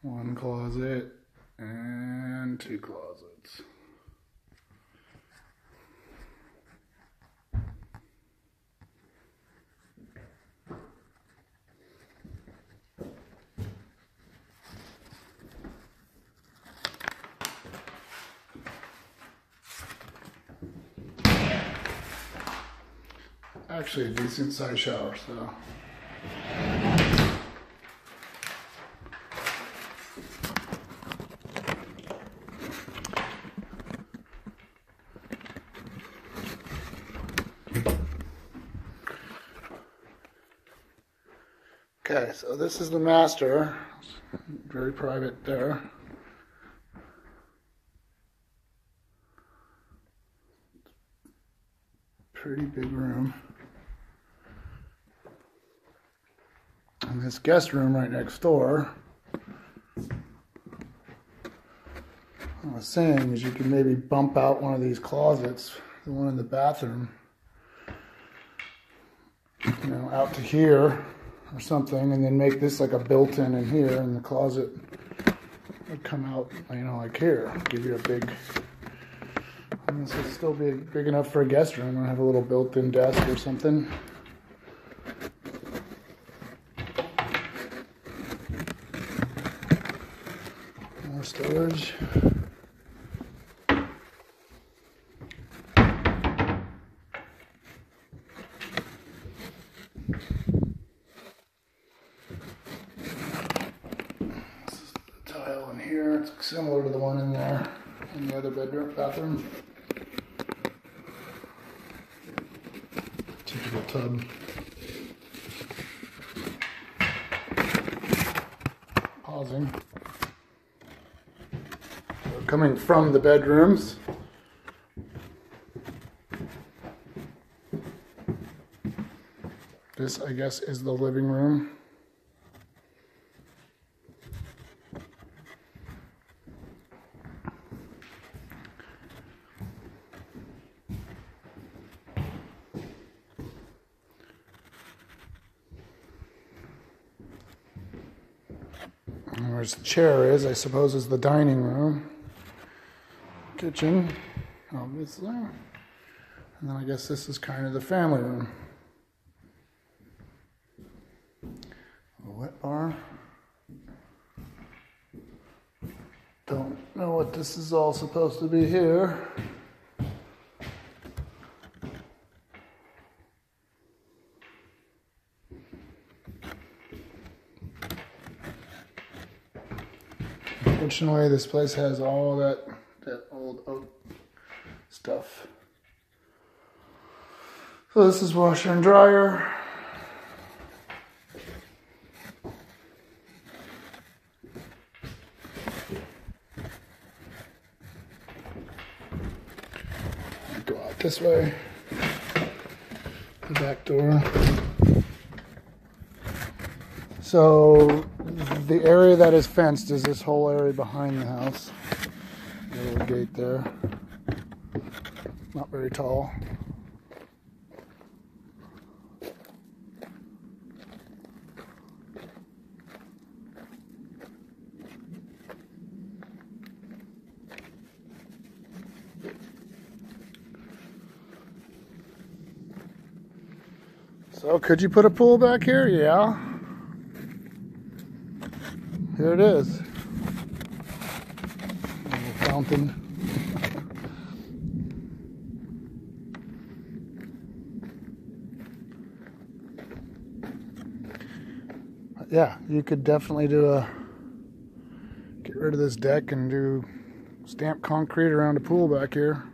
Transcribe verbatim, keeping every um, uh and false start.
One closet and two closets. Actually a decent sized shower, so. Okay, so this is the master. Very private there. Pretty big room. And this guest room right next door, I was saying, is you can maybe bump out one of these closets, the one in the bathroom, you know, out to here or something, and then make this like a built-in in here, and the closet would come out, you know, like here, give you a big, and this would still be big enough for a guest room, and have a little built-in desk or something. More storage. Here, it's similar to the one in there, in the other bedroom, bathroom. Typical tub. Pausing. So coming from the bedrooms. This, I guess, is the living room. Where the chair is, I suppose, is the dining room. Kitchen, obviously. And then I guess this is kind of the family room. A wet bar. Don't know what this is all supposed to be here. Unfortunately, this place has all that, that old oak stuff. So this is washer and dryer. Go out this way. The back door. So the area that is fenced is this whole area behind the house. A little gate there. Not very tall. So could you put a pool back here? Yeah. Here it is. A little fountain. Yeah, you could definitely do a, get rid of this deck and do stamped concrete around a pool back here.